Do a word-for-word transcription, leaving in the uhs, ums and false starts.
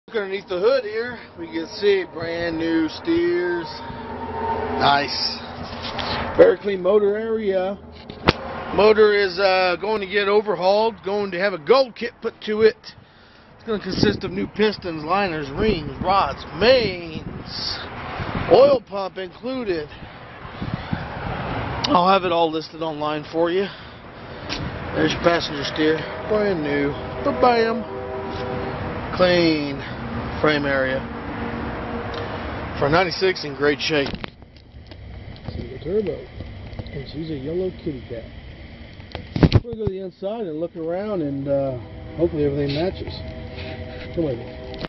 Look underneath the hood here, we can see brand new steers. Nice. Very clean motor area. Motor is uh, going to get overhauled, going to have a gold kit put to it. It's going to consist of new pistons, liners, rings, rods, mains, oil pump included. I'll have it all listed online for you. There's your passenger steer, brand new. Ba-bam. Clean frame area. For a ninety-six, in great shape. See the turbo. And she's a yellow kitty cat. We're going to go to the inside and look around, and uh, hopefully everything matches. Come with me.